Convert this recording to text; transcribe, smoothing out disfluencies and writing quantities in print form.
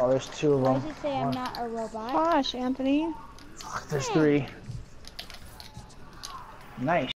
Oh, there's two of Why them. does it say I'm not a robot? Gosh, Anthony. Fuck, there's three. Nice.